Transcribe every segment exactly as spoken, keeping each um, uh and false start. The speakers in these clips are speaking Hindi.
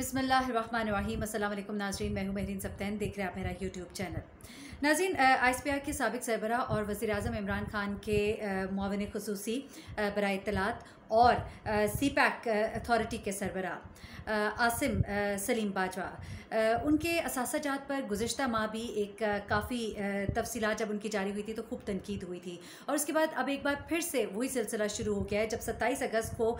बिस्मिल्लाहिर्रहमानिर्रहीम। अस्सलाम वालेकुम नाज़रीन, मैं हूं महरीन सब्तैन, देख रहे हैं आप मेरा यूट्यूब चैनल। नाज़रीन, आई एस पी आर के साबिक़ सरबराह और वज़ीर आज़म इमरान खान के मुआविन ख़ुसूसी बराए इत्तलात और सी पैक अथॉरिटी के सरबराह आसिम सलीम बाजवा, उनके असासाजात पर गुज़िश्ता माह भी एक काफ़ी तफसीलात जब उनकी जारी हुई थी तो खूब तनकीद हुई थी। और उसके बाद अब एक बार फिर से वही सिलसिला शुरू हो गया है, जब सत्ताईस अगस्त को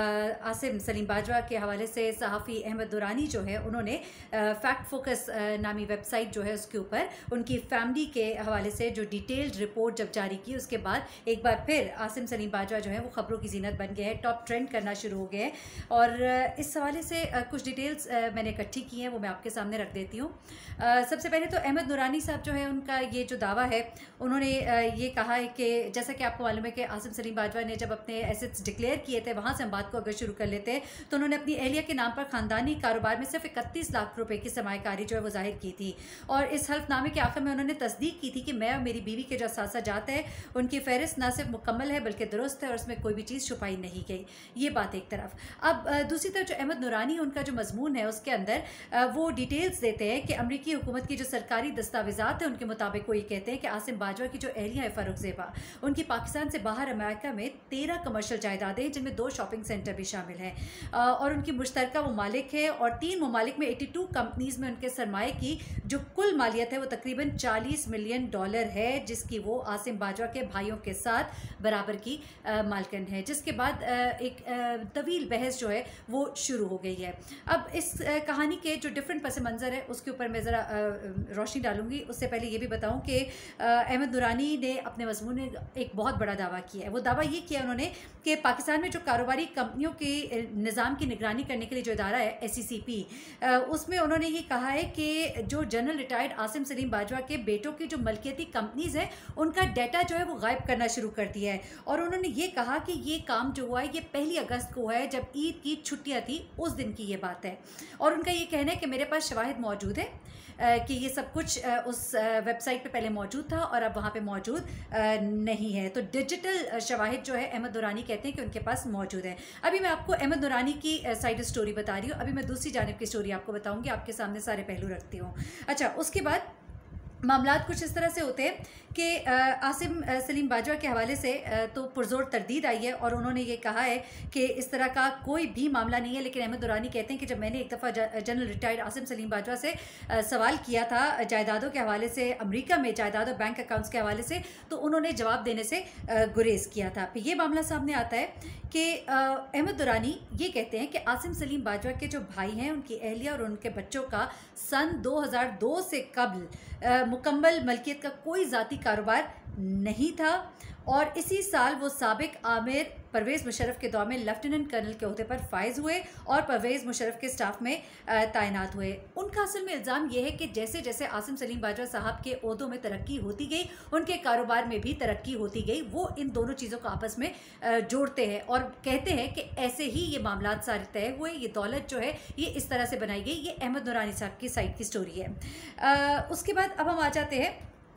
आसिम सलीम बाजवा के हवाले से सहाफ़ी अहमद दुरानी जो है उन्होंने फैक्ट फोकस नामी वेबसाइट जो है उसके ऊपर उनकी फैमिली के हवाले से जो डिटेल्ड रिपोर्ट जब जारी की, उसके बाद एक बार फिर आसिम सलीम बाजवा जो है वो ख़बरों की जीनत बन गए हैं, टॉप ट्रेंड करना शुरू हो गए हैं। और इस हवाले से कुछ डिटेल्स मैंने इकट्ठी की हैं, वो मैं आपके सामने रख देती हूँ। सबसे पहले तो अहमद दुरानी साहब जो है उनका ये जो दावा है, उन्होंने ये कहा है कि जैसा कि आपको मालूम है कि आसिम सलीम बाजवा ने जब अपने एसेट्स डिक्लेयर किए थे, वहाँ से हम बात को अगर शुरू कर लेते हैं तो उन्होंने अपनी एहलिया के नाम पर ख़ानदानी कारोबार में सिर्फ इकतीस लाख रुपए की सरमायाकारी जो है वो जाहिर की थी। और इस हल्फनामे के आखिर में उन्होंने तस्दीक की थी कि मैं और मेरी बीवी के जो असासाजात है उनकी फहरिस्त न सिर्फ मुकम्मल है बल्कि दुरुस्त है और उसमें कोई भी चीज़ छुपाई नहीं गई। ये बात एक तरफ। अब दूसरी तरफ जो अहमद नुरानी उनका जो मजमून है उसके अंदर वो डिटेल्स देते हैं कि अमरीकी हुकूमत की जो सरकारी दस्तावेजात है उनके मुताबिक वो ये कहते हैं कि आसिम बाजवा की जो एहलिया है फ़ारुखज़ेबा, उनकी पाकिस्तान से बाहर अमेरिका में तेरह कमर्शियल जायदादें हैं जिनमें दो शॉपिंग सेंटर भी शामिल हैं और उनकी मुश्तरका ममालिक है और तीन ममालिक में बयासी कंपनीज़ में उनके सरमाए की जो कुल मालियत है वो तकरीबन चालीस मिलियन डॉलर है, जिसकी वो आसिम बाजवा के भाइयों के साथ बराबर की मालकन है। जिसके बाद आ, एक तवील बहस जो है वो शुरू हो गई है। अब इस आ, कहानी के जो डिफरेंट पस मंज़र है उसके ऊपर मैं ज़रा रोशनी डालूंगी। उससे पहले ये भी बताऊं कि अहमद दुरानी ने अपने मज़मून में एक बहुत बड़ा दावा किया है। वो दावा ये किया उन्होंने कि पाकिस्तान में जो कारोबारी कंपनियों के निज़ाम की निगरानी करने के लिए जो इदारा है एस सी सी पी, उसमें उन्होंने ये कहा है कि जो जनरल रिटायर्ड आसिम सलीम बाजवा के बेटों की जो मलकियती कंपनीज़ हैं उनका डाटा जो है वो गायब करना शुरू कर दिया है। और उन्होंने ये कहा कि ये काम जो हुआ है ये पहली अगस्त को हुआ है जब ईद की छुट्टियाँ थी, उस दिन की ये बात है। और उनका ये कहना है कि मेरे पास शवाहिद मौजूद है कि ये सब कुछ उस वेबसाइट पे पहले मौजूद था और अब वहाँ पे मौजूद नहीं है। तो डिजिटल शवाहिद जो है अहमद दुरानी कहते हैं कि उनके पास मौजूद है। अभी मैं आपको अहमद दुरानी की साइड स्टोरी बता रही हूँ, अभी मैं दूसरी जानिब की स्टोरी आपको बताऊँगी, आपके सामने सारे पहलू रखती हूँ। अच्छा, उसके बाद मामलात कुछ इस तरह से होते हैं कि आसिम सलीम बाजवा के हवाले से तो पुरजोर तरदीद आई है और उन्होंने ये कहा है कि इस तरह का कोई भी मामला नहीं है। लेकिन अहमद दुरानी कहते हैं कि जब मैंने एक दफ़ा जनरल रिटायर्ड आसिम सलीम बाजवा से सवाल किया था जायदादों के हवाले से, अमेरिका में जायदाद और बैंक अकाउंट्स के हवाले से, तो उन्होंने जवाब देने से गुरेज़ किया था। फिर ये मामला सामने आता है कि अहमद दुरानी ये कहते हैं कि आसिम सलीम बाजवा के जो भाई हैं उनकी एहलिया और उनके बच्चों का सन दो हज़ार दो से कबल मुकम्मल मलकियत का कोई ज़ाती कारोबार नहीं था और इसी साल वो साबिक आमिर परवेज़ मुशर्रफ के दौर में लेफ्टिनेंट कर्नल के ओहदे पर फाइज हुए और परवेज़ मुशर्रफ के स्टाफ में तैनात हुए। उनका असल में इल्ज़ाम यह है कि जैसे जैसे आसिम सलीम बाजवा साहब के ओहदों में तरक्की होती गई, उनके कारोबार में भी तरक्की होती गई। वो इन दोनों चीज़ों को आपस में जोड़ते हैं और कहते हैं कि ऐसे ही ये मामलात सारे तय हुए, ये दौलत जो है ये इस तरह से बनाई गई। ये अहमद दुरानी साहब की साइड की स्टोरी है। आ, उसके बाद अब हम आ जाते हैं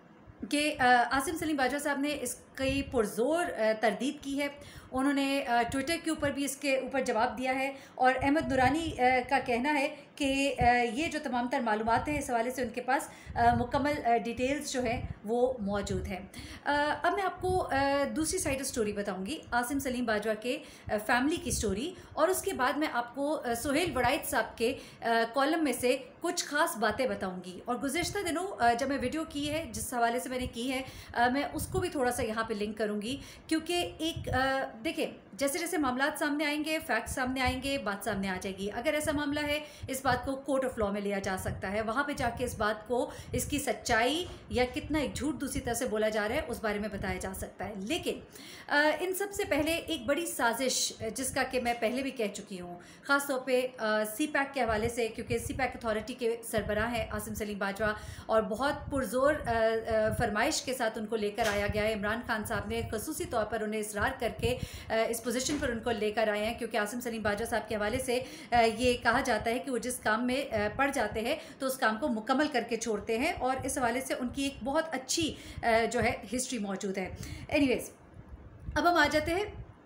कि आसिम सलीम बाजवा साहब ने इसकी पुरजोर तरदीद की है। उन्होंने ट्विटर के ऊपर भी इसके ऊपर जवाब दिया है और अहमद दुरानी का कहना है कि ये जो तमाम तर मालूमात हैं इस हवाले से उनके पास मुकम्मल डिटेल्स जो हैं वो मौजूद हैं। अब मैं आपको दूसरी साइड स्टोरी बताऊंगी, आसिम सलीम बाजवा के फैमिली की स्टोरी, और उसके बाद मैं आपको सुहेल वड़ाइद साहब के कॉलम में से कुछ ख़ास बातें बताऊंगी। और गुज़िश्ता दिनों जब मैं वीडियो की है, जिस हवाले से मैंने की है, मैं उसको भी थोड़ा सा यहाँ पे लिंक करूँगी, क्योंकि एक देखिए जैसे जैसे मामलात सामने आएंगे, फैक्ट्स सामने आएंगे, बात सामने आ जाएगी। अगर ऐसा मामला है इस बात को कोर्ट ऑफ लॉ में लिया जा सकता है, वहाँ पे जाके इस बात को, इसकी सच्चाई या कितना एक झूठ दूसरी तरह से बोला जा रहा है उस बारे में बताया जा सकता है। लेकिन आ, इन सब से पहले एक बड़ी साजिश जिसका कि मैं पहले भी कह चुकी हूँ, ख़ास तौर पर सी पैक के हवाले से, क्योंकि सी पैक अथॉरिटी के सरबराह हैं आसिम सलीम बाजवा और बहुत पुरजोर फरमाइश के साथ उनको लेकर आया गया है। इमरान खान साहब ने खसूसी तौर पर उन्हें इसरार करके इस पोजीशन पर उनको लेकर आए हैं, क्योंकि आसिम सलीम बाजवा साहब के हवाले से ये कहा जाता है कि वो जिस काम में पड़ जाते हैं तो उस काम को मुकम्मल करके छोड़ते हैं और इस हवाले से उनकी एक बहुत अच्छी जो है हिस्ट्री मौजूद है। एनीवेज, अब हम आ जाते हैं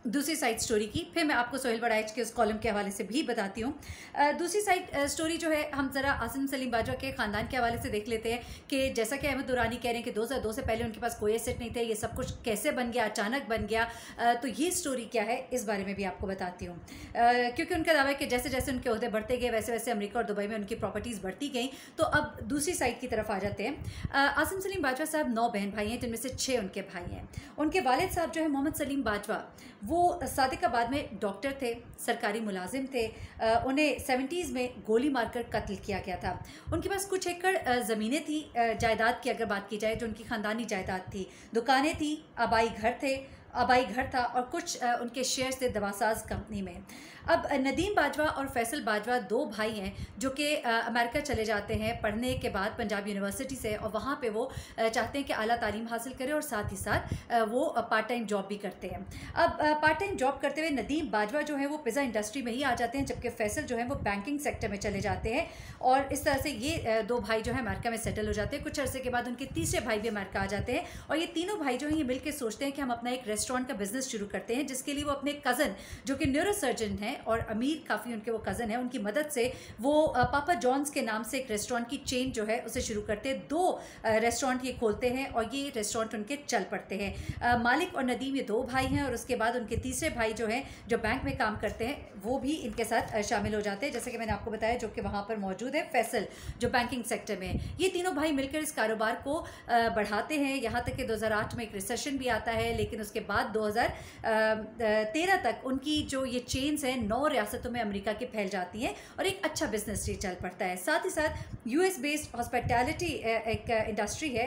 दूसरी साइड स्टोरी की, फिर मैं आपको सोहेल बड़ाइच के उस कॉलम के हवाले से भी बताती हूँ। दूसरी साइड स्टोरी जो है हम ज़रा आसिम सलीम बाजवा के ख़ानदान के हवाले से देख लेते हैं कि जैसा कि अहमद दुरानी कह रहे हैं कि दो हज़ार दो से पहले उनके पास कोई एसेट नहीं थे, ये सब कुछ कैसे बन गया, अचानक बन गया। तो ये स्टोरी क्या है इस बारे में भी आपको बताती हूँ, क्योंकि उनका दावा है कि जैसे जैसे उनके ओहदे बढ़ते गए वैसे वैसे अमेरिका और दुबई में उनकी प्रॉपर्टीज़ बढ़ती गई। तो अब दूसरी साइड की तरफ आ जाते हैं। आसिम सलीम बाजवा साहब नौ बहन भाई हैं, जिनमें से छः उनके भाई हैं। उनके वालिद साहब जो है मोहम्मद सलीम बाजवा, वो सादिकाबाद में डॉक्टर थे, सरकारी मुलाजिम थे। उन्हें सेवेंटीज़ में गोली मारकर कत्ल किया गया था। उनके पास कुछ एकड़ ज़मीनें थी, जायदाद की अगर बात की जाए जो उनकी ख़ानदानी जायदाद थी, दुकानें थी, आबाई घर थे आबाई घर था और कुछ उनके शेयर्स थे दवासाज कंपनी में। अब नदीम बाजवा और फैसल बाजवा दो भाई हैं जो कि अमेरिका चले जाते हैं पढ़ने के बाद पंजाब यूनिवर्सिटी से, और वहाँ पे वो चाहते हैं कि आला तालीम हासिल करें और साथ ही साथ वो पार्ट टाइम जॉब भी करते हैं। अब पार्ट टाइम जॉब करते हुए नदीम बाजवा जो है वो पिज़्ज़ा इंडस्ट्री में ही आ जाते हैं, जबकि फैसल जो है वो बैंकिंग सेक्टर में चले जाते हैं। और इस तरह से ये दो भाई जो है अमेरिका में सेटल हो जाते हैं। कुछ अर्से के बाद उनके तीसरे भाई भी अमेरिका आ जाते हैं, और ये तीनों भाई जो हैं ये मिलकर सोचते हैं कि हम अपना एक रेस्टोरेंट का बिजनेस शुरू करते हैं, जिसके लिए वो अपने कज़न जो कि न्यूरो सर्जन हैं और अमीर काफ़ी उनके वो कज़न है, उनकी मदद से वो पापा जॉन्स के नाम से एक रेस्टोरेंट की चेन जो है उसे शुरू करते हैं। दो रेस्टोरेंट ये खोलते हैं और ये रेस्टोरेंट उनके चल पड़ते हैं। मालिक और नदीम ये दो भाई हैं, और उसके बाद उनके तीसरे भाई जो हैं जो बैंक में काम करते हैं वो भी इनके साथ शामिल हो जाते हैं, जैसे कि मैंने आपको बताया, जो कि वहाँ पर मौजूद है फैसल जो बैंकिंग सेक्टर में। ये तीनों भाई मिलकर इस कारोबार को बढ़ाते हैं, यहाँ तक कि दो हज़ार आठ में एक रिसेशन भी आता है, लेकिन उसके बाद दो हज़ार तेरह तक उनकी जो ये चेन्स हैं नौ रियासतों में अमेरिका की फैल जाती हैं और एक अच्छा बिजनेस भी चल पड़ता है। साथ ही साथ यूएस बेस्ड हॉस्पिटैलिटी एक इंडस्ट्री है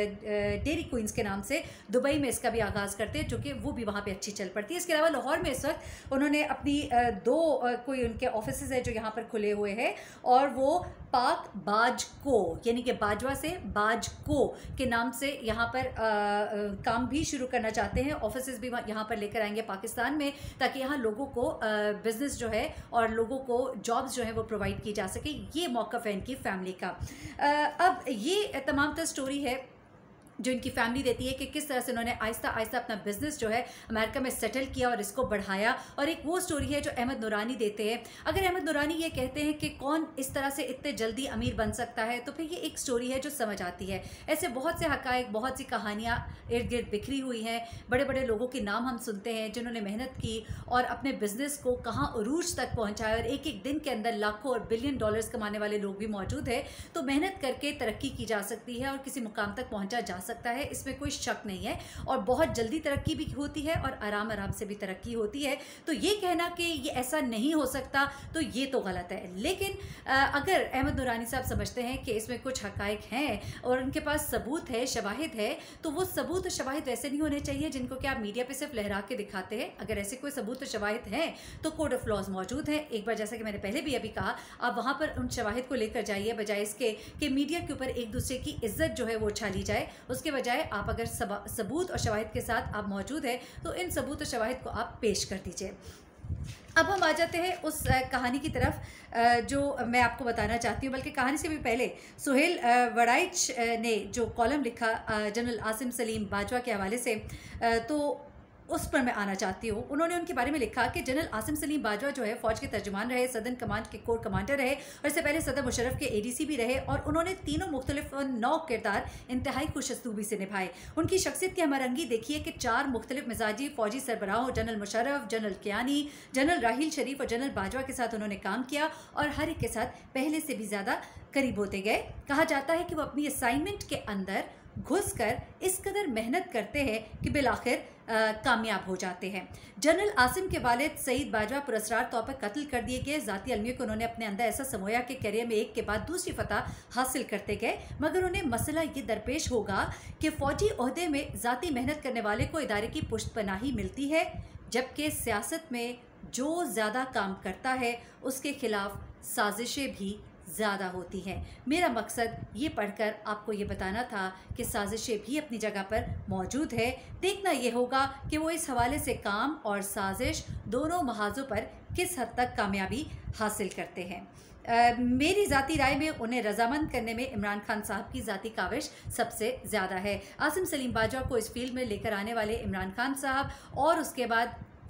डेयरी क्वींस के नाम से, दुबई में इसका भी आगाज़ करते हैं, जो कि वो भी वहाँ पे अच्छी चल पड़ती है। इसके अलावा लाहौर में इस वक्त उन्होंने अपनी दो कोई उनके ऑफिस है जो यहाँ पर खुले हुए हैं, और वो पाक बाज को यानी कि बाजवा से बाज को के नाम से यहाँ पर आ, आ, काम भी शुरू करना चाहते हैं। ऑफिसेज भी यहाँ पर लेकर आएंगे पाकिस्तान में, ताकि यहाँ लोगों को बिजनेस जो है और लोगों को जॉब्स जो है वो प्रोवाइड की जा सके। ये मौक़िफ़ है इनकी फैमिली का। आ, अब ये तमाम तर स्टोरी है जो इनकी फैमिली देती है कि किस तरह से उन्होंने आहिस्ता आहिस्ता अपना बिजनेस जो है अमेरिका में सेटल किया और इसको बढ़ाया। और एक वो स्टोरी है जो अहमद नूरानी देते हैं। अगर अहमद नूरानी ये कहते हैं कि कौन इस तरह से इतने जल्दी अमीर बन सकता है, तो फिर ये एक स्टोरी है जो समझ आती है। ऐसे बहुत से हक़ाइक़, बहुत सी कहानियाँ इर्द गिर्द बिखरी हुई हैं। बड़े बड़े लोगों के नाम हम सुनते हैं जिन्होंने मेहनत की और अपने बिजनेस को कहाँ उरूज तक पहुँचाया, और एक एक दिन के अंदर लाखों और बिलियन डॉलर्स कमाने वाले लोग भी मौजूद है। तो मेहनत करके तरक्की की जा सकती है और किसी मुकाम तक पहुँचा जा सकता है, इसमें कोई शक नहीं है। और बहुत जल्दी तरक्की भी होती है और आराम आराम से भी तरक्की होती है। तो ये कहना कि ये ऐसा नहीं हो सकता तो ये तो गलत है। लेकिन अगर अहमद नूरानी साहब समझते हैं कि इसमें कुछ हक़ाइक़ हैं और उनके पास सबूत है, शवाहिद है, तो वो सबूत और शवाहिद वैसे नहीं होने चाहिए जिनको कि आप मीडिया पे सिर्फ लहरा के दिखाते हैं। अगर ऐसे कोई सबूत और शवाहिद हैं तो कोड ऑफ लॉज मौजूद हैं। एक बार जैसा कि मैंने पहले भी अभी कहा, आप वहाँ पर उन शवाहिद को लेकर जाइए, बजाय इसके कि मीडिया के ऊपर एक दूसरे की इज्जत जो है वो उछाली जाए। उसके बजाय आप अगर सबूत और शवाहिद के साथ आप मौजूद हैं तो इन सबूत और शवाहिद को आप पेश कर दीजिए। अब हम आ जाते हैं उस कहानी की तरफ जो मैं आपको बताना चाहती हूँ, बल्कि कहानी से भी पहले सोहेल बड़ाइच ने जो कॉलम लिखा जनरल आसिम सलीम बाजवा के हवाले से, तो उस पर मैं आना चाहती हूँ। उन्होंने उनके बारे में लिखा कि जनरल आसिम सलीम बाजवा जो है फ़ौज के तर्जुमान रहे, सदर्न कमांड के कोर कमांडर रहे और इससे पहले सदर मुशर्रफ के एडीसी भी रहे, और उन्होंने तीनों मुख्तलिफ नौ किरदार इंतहाई खुशअस्लूबी से निभाए। उनकी शख्सियत की हमरंगी देखिए कि चार मुख्तलिफ मिजाजी फ़ौजी सरबराहों general Musharraf, general Kayani, general Raheel Sharif और जनरल बाजवा के साथ उन्होंने काम किया और हर एक के साथ पहले से भी ज़्यादा करीब होते गए। कहा जाता है कि वो अपनी असाइनमेंट के अंदर घुसकर इस कदर मेहनत करते हैं कि बिलाखिर कामयाब हो जाते हैं। जनरल आसिम के वालिद सईद बाजवा पुरस्कार तौर पर कत्ल कर दिए गए। ज़ाती अलमियों को उन्होंने अपने अंदर ऐसा समोया कि करियर में एक के बाद दूसरी फतह हासिल करते गए, मगर उन्हें मसला ये दरपेश होगा कि फ़ौजी ओहदे में ज़ाती मेहनत करने वाले को इदारे की पुश्तपनाही मिलती है, जबकि सियासत में जो ज़्यादा काम करता है उसके खिलाफ साजिशें भी ज़्यादा होती हैं। मेरा मकसद ये पढ़कर आपको ये बताना था कि साजिशें भी अपनी जगह पर मौजूद है। देखना ये होगा कि वो इस हवाले से काम और साजिश दोनों महाजों पर किस हद तक कामयाबी हासिल करते हैं। Uh, मेरी ज़ाती राय में उन्हें रजामंद करने में इमरान खान साहब की ज़ाती काविश सबसे ज़्यादा है। आसिम सलीम बाजवा को इस फील्ड में लेकर आने वाले इमरान खान साहब और उसके बाद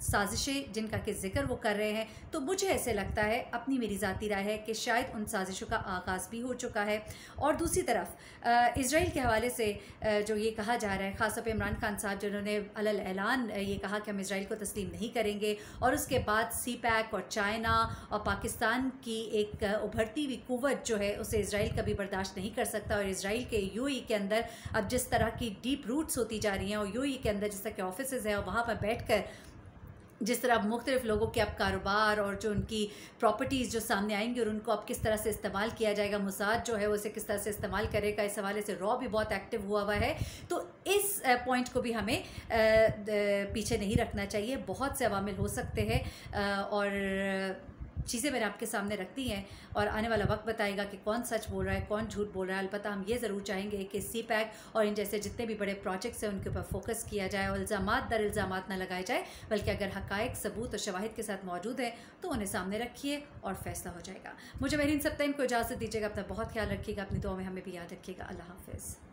साजिशें जिनका कि जिक्र वो कर रहे हैं, तो मुझे ऐसे लगता है, अपनी मेरी ज़ाती राय है, कि शायद उन साजिशों का आगाज़ भी हो चुका है। और दूसरी तरफ इजराइल के हवाले से जो ये कहा जा रहा है, ख़ासतौर पर इमरान खान साहब जिन्होंने अलल ऐलान ये कहा कि हम इजराइल को तस्लीम नहीं करेंगे, और उसके बाद सी पैक और चाइना और पाकिस्तान की एक उभरती हुई कुव्वत जो है उसे इजराइल कभी बर्दाश्त नहीं कर सकता। और इजराइल के यूएई के अंदर अब जिस तरह की डीप रूट्स होती जा रही हैं, और यूएई के अंदर जिस तरह के ऑफिसेज़ हैं, और वहाँ पर बैठ कर जिस तरह मुख्तलिफ़ लोगों के अब कारोबार और जो उनकी प्रॉपर्टीज़ जो सामने आएंगी और उनको अब किस तरह से इस्तेमाल किया जाएगा, मुसाद जो है वो उसे किस तरह से इस्तेमाल करेगा, इस हवाले से रॉ भी बहुत एक्टिव हुआ हुआ है। तो इस पॉइंट को भी हमें पीछे नहीं रखना चाहिए। बहुत से अवामिल हो सकते हैं और चीज़ें मैंने आपके सामने रखती हैं, और आने वाला वक्त बताएगा कि कौन सच बोल रहा है, कौन झूठ बोल रहा है। अलबत्ता हम ये ज़रूर चाहेंगे कि सी पैक और इन जैसे जितने भी बड़े प्रोजेक्ट्स हैं उनके ऊपर फोकस किया जाए और इल्ज़ामात दर इल्ज़ामात न लगाए जाए, बल्कि अगर हक़ाइक़, सबूत और शवाहिद के साथ मौजूद है तो उन्हें सामने रखिए और फैसला हो जाएगा। मुझे मेहरीन सब्तैन को इजाज़त दीजिएगा। अपना बहुत ख्याल रखिएगा, अपनी दुआ में हमें भी याद रखिएगा। अल्लाह हाफ़िज़।